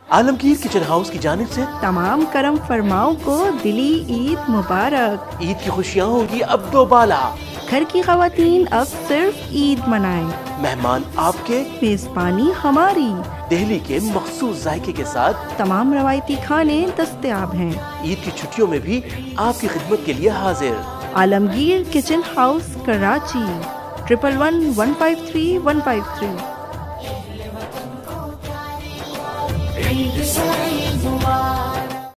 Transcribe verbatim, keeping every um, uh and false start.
Alamgir kitchen house की जानिब से तमाम करम फरमाओं को दिली ईद मुबारक। ईद की खुशियाँ होगी अब दोबाला। घर की खवातीन अब सिर्फ ईद मनाएं, मेहमान आपके, मेजबानी हमारी। दिल्ली के मखसूस जायके के साथ तमाम रवायती खाने दस्तयाब हैं। ईद की छुट्टियों में भी आपकी खिदमत के लिए हाजिर। Alamgir kitchen house Karachi, triple one one five three one five three.